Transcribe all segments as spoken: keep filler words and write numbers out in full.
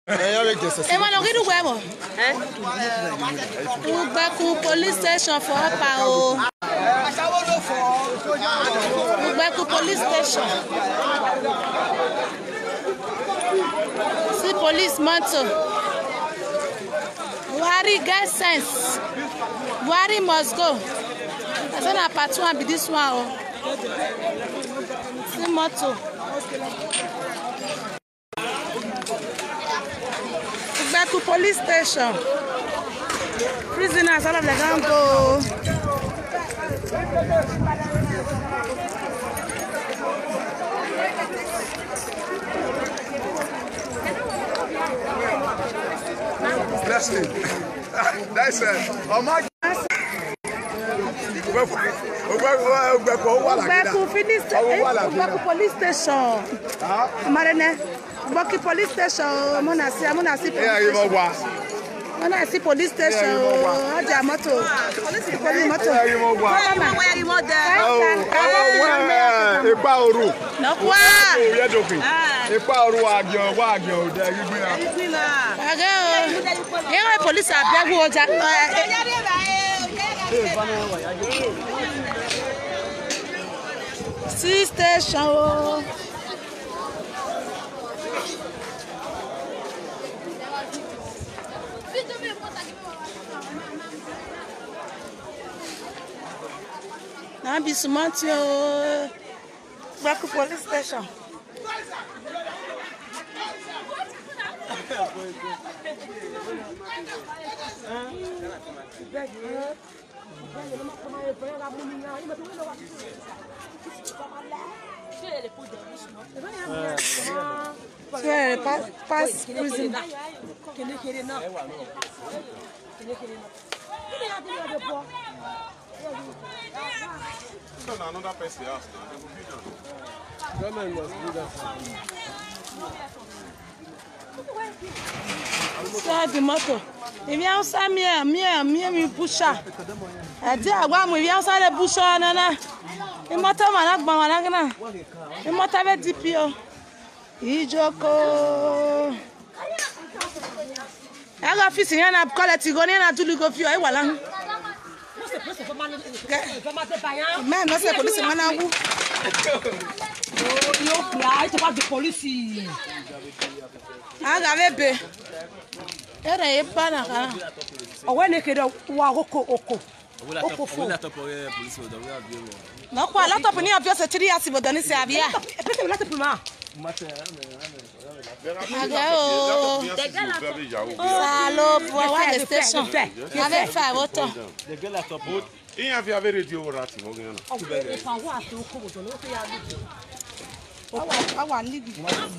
Et moi, on va voir. Ugbeku police station for Opao. Ugbeku police station. See police mantle. Buhari get sense. Buhari must go. I said na part one be this one. See motto. Back to police station. Prisoners, all of them can go. Leslie, that's it. Oh my God. Back to police station. Back to police station. Marene. Back to police station. Mona si, mona si. Mona si police station. Aja moto. Police moto. Mama, where you mo there? Oh, Epa Oru. No kwa. We are joking. Epa Oru agyo, agyo. There you go. Agyo. Here police abeg wo ja. See station. Now be smart yo. Back to police station. Yeah, pass, pass prison. Another person asked. Government must do that. Ça du moto. Il vient ça mieux, mieux, mieux mi boucha. Elle dit à moi, il vient ça les bouchons nana. Il moto malak ba malak na. Il moto avec dix pio. Ijoko. Aga fils il y en a collé tigoni na tout le confio et voilà. Mais non c'est police managu. Yo pia, tu parles de police. Aga bebe. Era e pana ka. Owene kedo wa oko oko. Non quoi, la top ni avio se tiri asi bodani se avia. Peut-être là tu peux ma. Agao. Salo pour avoir des stations. Avec fa autant. Il y avait avec radio rati mo gina. Awa ligi.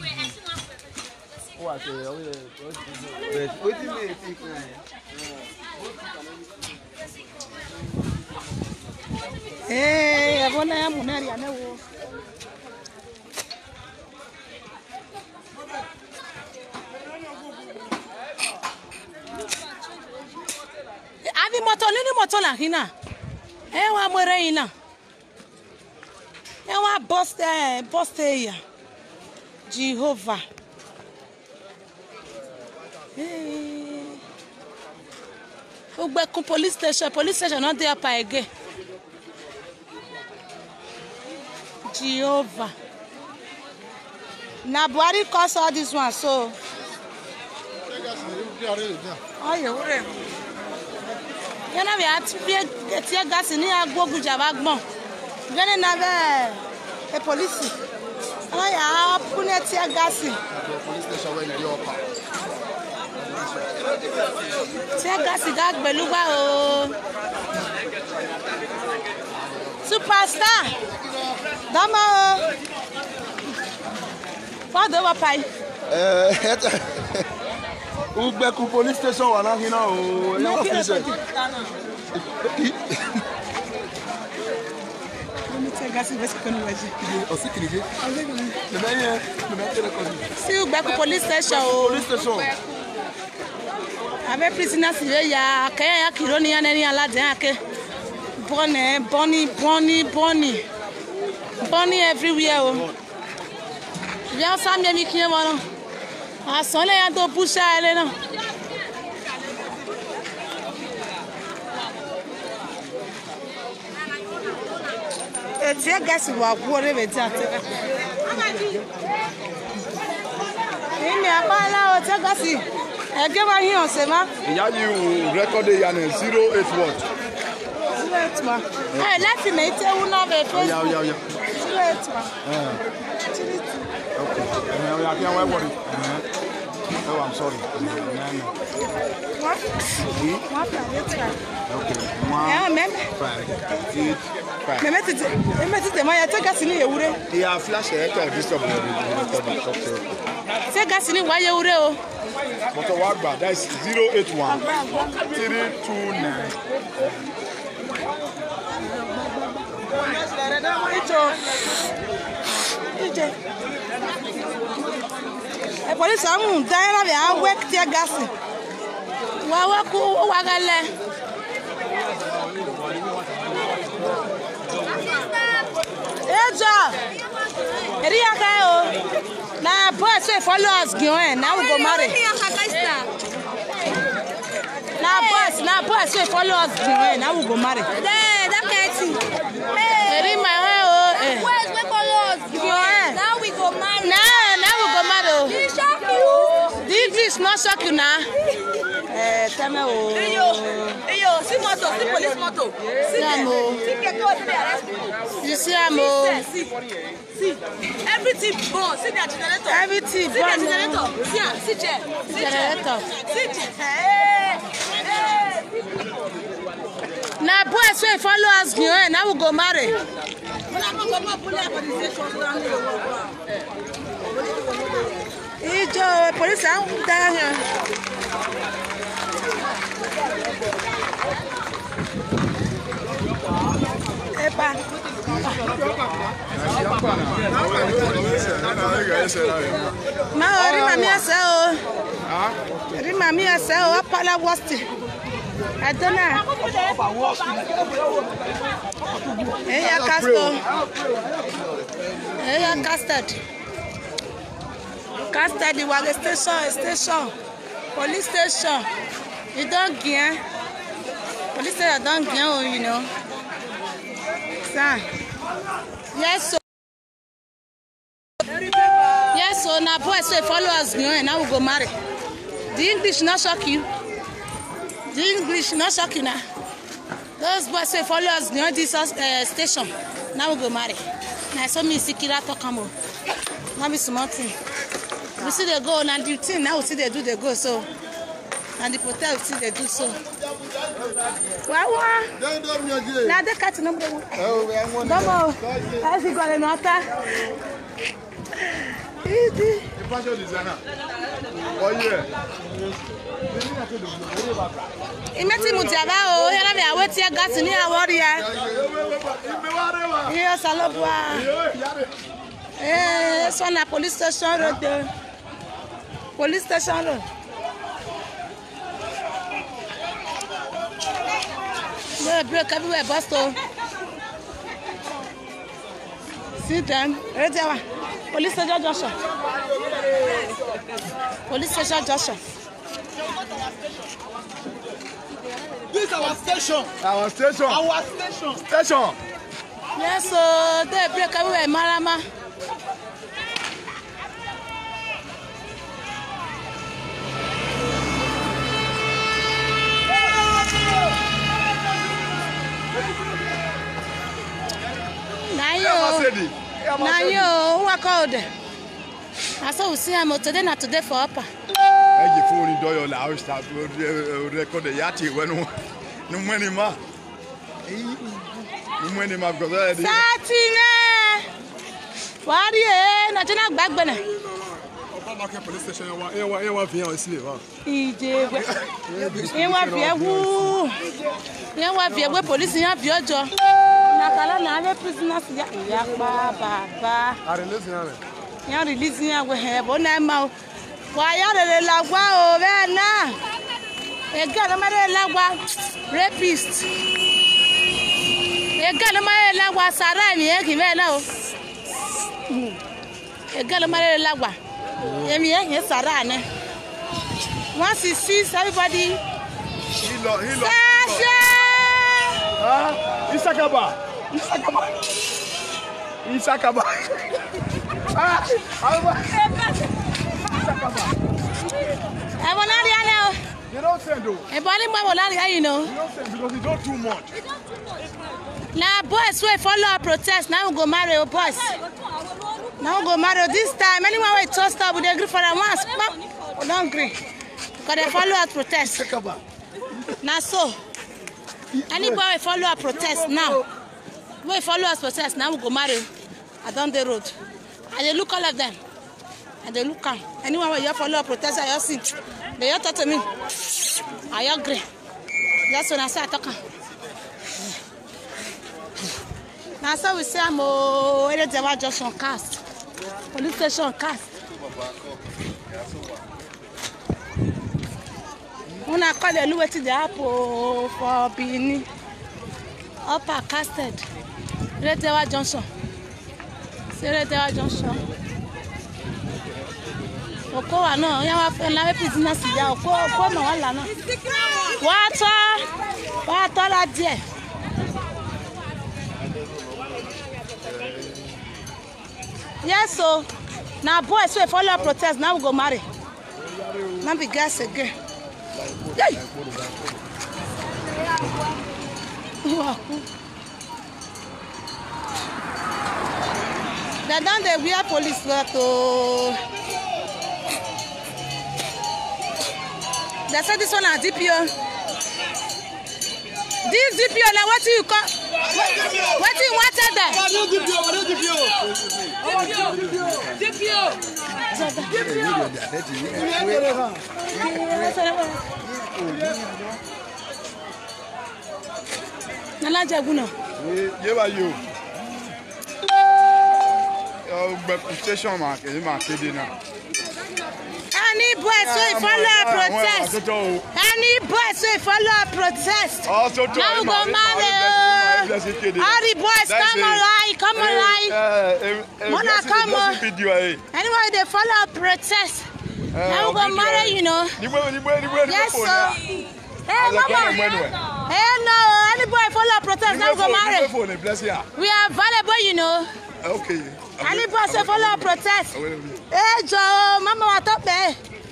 Eh, abona ya munari anewo. Abi moto nini moto la hina. Eh wa mwere ina. Eh wa boss eh boss ya. Jehovah. Eh. Ugbeku police station, police station not there pa again. Jehovah. Na Buhari cause all this one so. Oh, you were. You know we had to be a tear gas in here. Go good job, Agmon. Then another a police. Oh, yeah, put a tear gas in. Tear gas in that beluga. Oh, superstar. Dama. What do I pay? Ugbeku police station wà láhìn náà o. No, kí ló tó di? Mo ti ga sí bẹ́sẹ̀ kan níwájú. Ọ̀sìn kìrìjì. Lẹ́mẹ̀ yẹn, lẹ́mẹ̀ tẹ̀lé kọ́ni. Sí Ugbeku police station o. Police station. Avec prisonniers il y a kaya ya kironi ya nani alade ake. Bonne, bonny, bonny, bonny. Bonny everywhere o. Viens ça mi mi qui est voilà. Asole ya to pusha ele na. E tie gas wa gwo re be ti ate. Ini apala o te gas. E ge ma hin ose ma. Ya you record ya na zero eight what? zero eight one. Eh, láti me te wu no be Facebook. Ya ya ya. zero eight one. Eh. Okay. Eh, ya can we worry. Oh, I'm sorry. What? What are you trying? Okay. One. Yeah, mem. Five. Eight. Five. Me meti me meti te ma ya te gas ni ewure. Yeah, flash it or disturb the record. Te gas ni wa ye ewure o. But what bad? That is zero eight one three two nine. Ijo. Ije. E police amu daira be a work tear gas. Wa wa ku wa gale. Ejo. Eri aka o. Na boy say follow us gyan now we go marry. Na boss, na boss say follow us gyan now we go marry. There, that petty. Eri my way o. Where's we follow us? Now we go marry. Now, now we go marry. He shock you. This is not shock you now. Eh, tell me o. Eyo, eyo, see motor, see police motor. See am o. See get go, see the arrest people. You see am o. See, see, everything burn. See their generator. Everything See their burn. generator. See am, see chair. See chair. Generator. See chair. Hey, hey. Na boy say follow us gyan now we go marry. Ijo police am down here. Epa. Ma ori mami ase o. Ori mami ase o apala wasti. Adona. Eya casto. Eya casted. Casted the Wage station, station. Police station. You don't get. Police station don't get, oh, you know. Sir. Yes, so. Yes, so now boy say follow us, you know, and now we go marry. The English not shock you. The English not shock you now. Those boys say follow us, you know, this uh, station. Now we go marry. Now so me Sikira talk am o. Now be small thing. We see they go now the thing now we see they do they go so. And the hotel we see they do so. Wow wow. Now they cut number one. Oh, Domo. I see got another. Easy. Fashion designer. Oh yeah. Imeti mutiaba o, yala me aweti gas ni awori ya. Iyo salobwa. Eh, so na police station road. Police station road. No break everywhere bus stop. See them. Right there. Police station junction. Police station junction. This is our station. Our station. Our station. Station. Yes, so they break everywhere, Marama. Nayo. Nayo, what called? I saw we see him today, not today for upper. I give phone in Doyle house that record the yati when no money ma. No money ma because I did. Satine. What are you? Not enough back banner. Market police station. Ewa ewa via isile wa. Ije. Ewa via wu. Ewa via we police yan via jo. Na kala na ave prisoners ya ya ba baba. Are release na. Yan release yan we he bo na ma. Wa ya le lagwa o be na. E ga na ma le lagwa rapist. E ga na ma le lagwa sara mi e ki be na o. E ga na ma le lagwa. Yemi eh sarane. Once he sees everybody. He lo he lo. Ah, Isakaba. Isakaba. Isakaba. Ah, Isakaba. I want to know. They don't send though. I want to you know. They don't send because it's not too much. Now boys will follow our protest. Now we go marry our boys. Now we go marry this time. Anyone will toast up with the agree for a once. We don't agree. Because they follow our protest. Now so. Anybody will follow our protest now. We follow our protest. Now we go marry. I down the road. And they look all of them. And they look on. Anyone will follow our protest, I see. They all talk to me. I agree. That's when I say I talk. Now so we say I'm oh, where they were just on cast. Police station cast. When I call the Louis to the apple for Bini. Upper casted. Red Dewa Johnson. Say Red Dewa Johnson. Oko wa no, ya wa fe na business ya oko oko ma wala na. Wa to. Wa to la die. Yes, so now boys we follow protest. Now we go marry. Now be gas again. Yay! Wow. They done the wear police lot to. They said this one is D P O. This D P O now what do you call? What do you want there? D P O, D P O. D P O. Nala Jaguna. Ye ba yo. Oh, but station mark, e ma kede na. Any boys wey follow protest. Any boys wey follow protest. Oh, so to. Now go marry. All the boys come online, come online. Mona come on. Anyway, they follow protest. Now go marry, you know. Yes, sir. Hey, mama. Hey, no. Any boy follow protest. Now go marry. We are valuable, you know. Okay. Any boys wey follow protest. Hey, Joe, mama, what up there?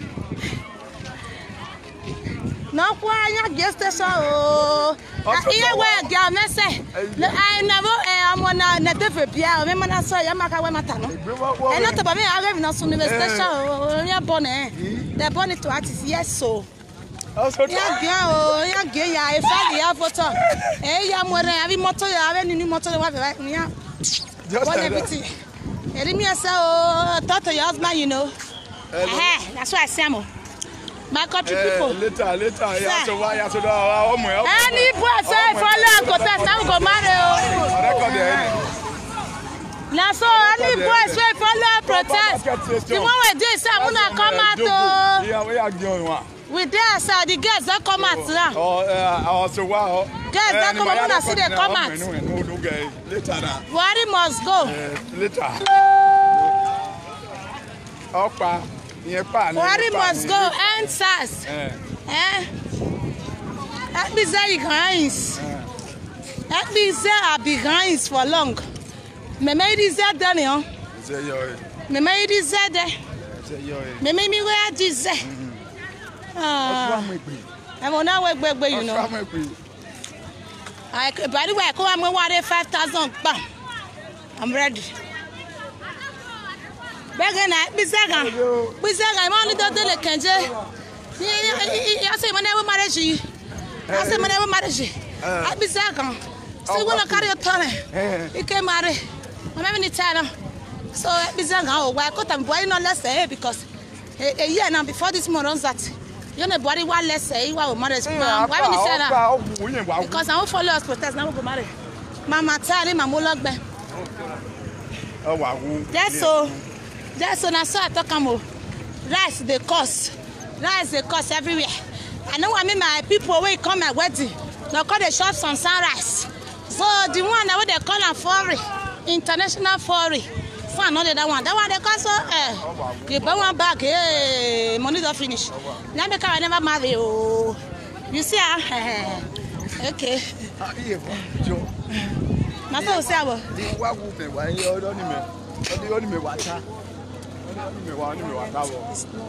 No, why not just so? Here we go, Messi. I never am one of the Nepia, women I saw Yamaka Wamatano. And not about me, I have not seen the station. You're bonnet. They're bonnet to artists, yes, so. Yeah, girl, yeah, girl, yeah, I found the photo. Hey, I'm wearing every motor, I have any motor, right? Yeah, what everything. Erimi say oh talk to your husband, you know. Eh, that's why I say mo. My country people. Later, later, yeah, so why, yeah, so oh my. Any boy say follow protest, now go marry oh. Now so any boy say follow protest. The one we dey say I'm gonna come out oh. Yeah, we are going one. We there sir, the girls don't come out now. Oh, uh, so wow. Girls don't come out, see they come out. Later now. Buhari must go. Later. Opa, Buhari must go. And SARS. Eh? That means that he grinds. That means that I be grinds for long. Me made this that done, yo. Me made this that there. Me made me wear this. Ah. I will not work back, you know. I, by the way, I come and water five thousand. Bam. I'm ready. Begging I be second. We say I'm only the Kenje. I say, whenever marriage, I say, whenever marriage, I be second. So when I carry a ton, you came marry. I'm having it time. So I be second. Oh, I got them boy no less say because a year now before this month that. You know, body one less say you are married. Why when you say that? Because I won't follow us protest. Now we go marry. Mama tell him I'm log back. Oh wow. That's so. That's so. Now so I talk about rice the cost. Rice the cost everywhere. I know I mean my people will come at wedding. They call the shops on sunrise. So the one that they call a foreign, international foreign. fan, not the other one. That one they call so. Eh, you buy one bag. Hey, money don't finish. Now because I never marry. Oh, you see ah. Okay. Na so say abo. Di wa ku me wa yo do ni me. O di o ni me wa ta. O ni me wa ni me wa ta bo.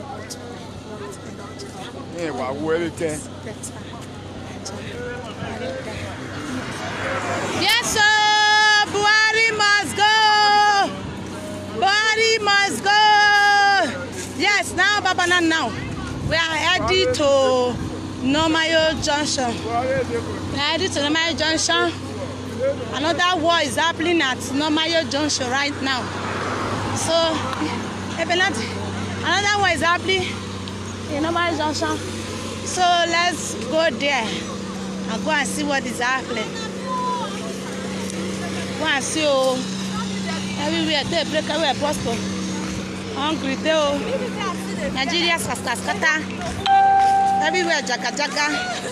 Eh wa wo ere ke. Yes sir, Buhari must go. Buhari must go. Yes, now Babana now. We are heading to Nomayo Junction. We are heading to Nomayo Junction. Another war is happening at Nomayo Junction right now. So, another war is happening in Nomayo Junction. So let's go there and go and see what is happening. Go and see oh, everywhere they break away possible. Hungry they oh, Nigeria skaskata, everywhere jaga jaga.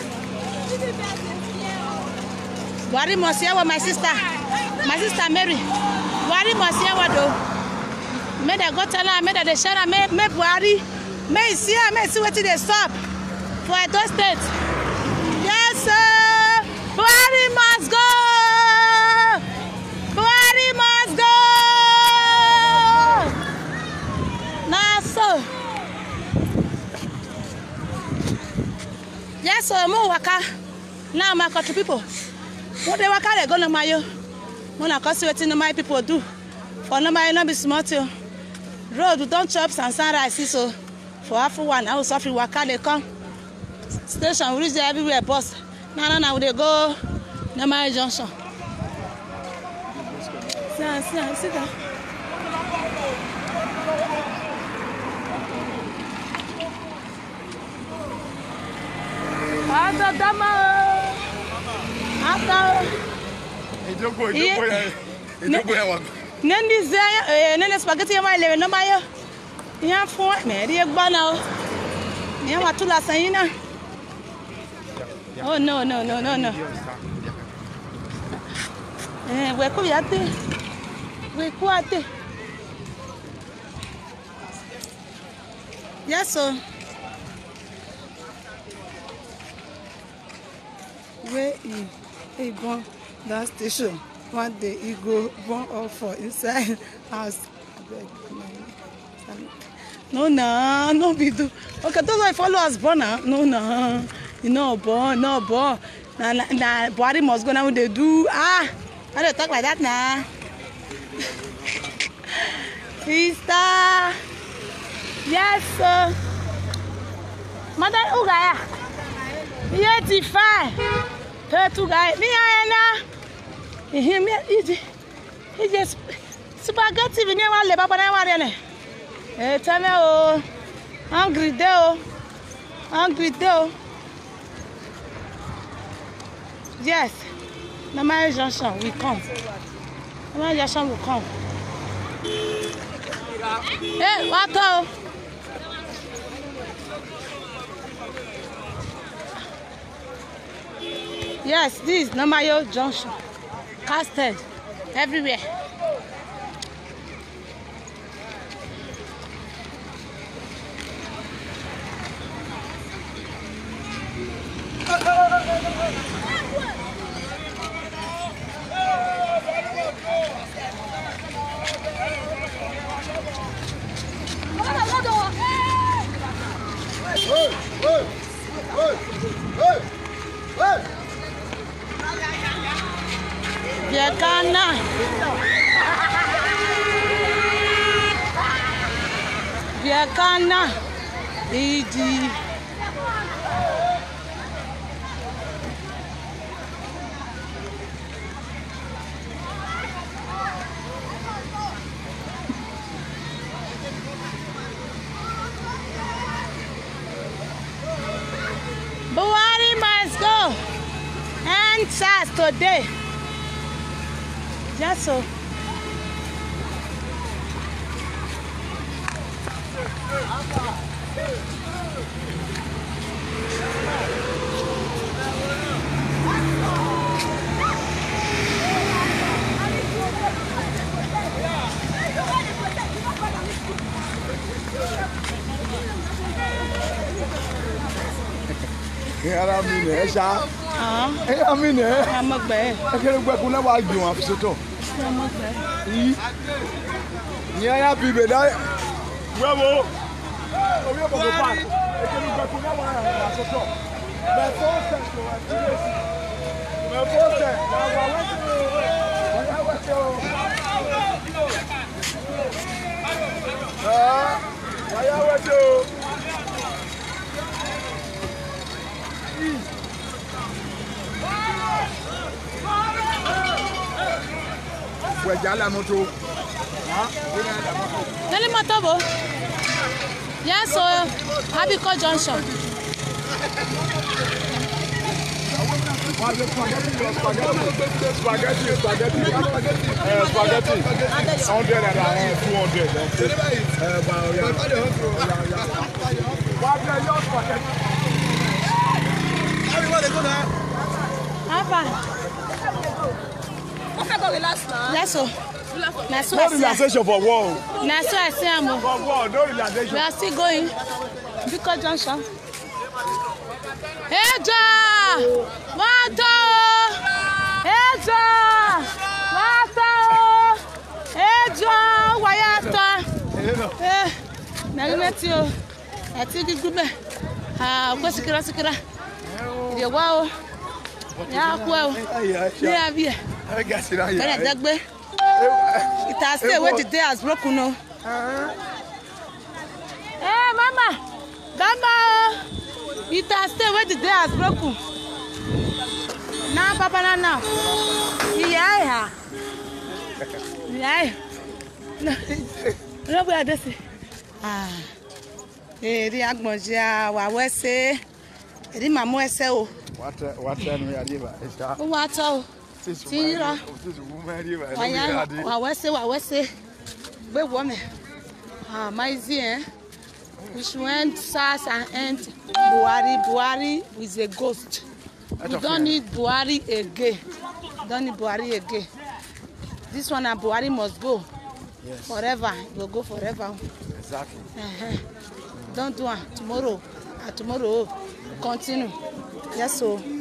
Buhari must hear what my sister, my sister Mary. Buhari must hear what though. May they go tell her, may they share her, may may Buhari, may see her, may see what they stop for Edo State. Yes sir, Buhari must go. Buhari must go. Now so. Yes sir, mo waka. Now my country people. What they waka they go no mayo. Mo na cause wetin no my people do. For no my no be smart yo. Road we don't chop and sunrise so. For half one hour suffer waka they come. Station we reach there everywhere bus. Now now now they go no my junction. See see see that. Ada dama. Ata. Ejoko ejoko ya. Ejoko ya wa. Nendi zaya eh nene spaghetti ya ile no mayo. Ya fun me ri egba na o. Ni wa tu la san na. Oh no no no no no. Eh we ko ya te. We ko ate. Yes sir. Where he he gone that station one day he go born off for inside house. No no no be do. Okay, those are follow us born now. No no, you know born no born. Na na body must go now. They do ah. I don't talk like that now. Sister, yes sir. Mother Ugaya. eighty-five. thirty guy. Me I na. Him he he just spaghetti we never le baba na ware ne. Eh tell me oh. Hungry day oh. Hungry day oh. Yes. Nomayo Junction we come. Nomayo Junction will come. Hey, what oh? Yes, this is Nomayo Junction. Casted everywhere. Hey, hey, hey, hey, hey. Biakana. Biakana. Idi. Buhari must go. And S A S today. Just so. Era mine, é já. Ah. É mine. É uma bem. É que eu vou com o água, uma pessoa. É uma bem. E aí a Bíblia, né? Vamos. Eu ia para o pai. É que eu não vou com o água, uma pessoa. Mas força, mas força. Ah, vai aonde? Foi já la moto. Tell him Matobo. Yes, so Abiko Junction. Spaghetti, spaghetti, spaghetti, spaghetti, uh, spaghetti, hundred and two hundred. Okay, go relax now. Yes, so. That's No what I relaxation for war. That's what I say. For war, no relaxation. We are still going. Abiko Junction. Eja! Wato! Eja! Wato! Eja! Wayata! Eh, nalinati o. Ati gigube. Ah, kwa sikira sikira. Ide wa o. Ya ku o. Ni abi e. I guess it are. Bere dagbe. It has stay where the day has broken o. Eh, mama. Mama. It has stay where the day has broken. Now, Papa, now, now. Yeah, yeah. No, no, we are this. Ah, eh, the agmoja, wa wese, the mamu wese o. What, what time we are here? Is that? What o? Tira. This woman here. Waya, wa wese, wa wese. Be woman. Ah, my zie. Which went S A R S and end Buhari. Buhari is a ghost. We don't need Buhari again. We don't need Buhari again. This one and Buhari must go. Yes. Forever. It will go forever. Exactly. Uh-huh. Don't do it tomorrow. Uh, tomorrow, continue. Yes, so.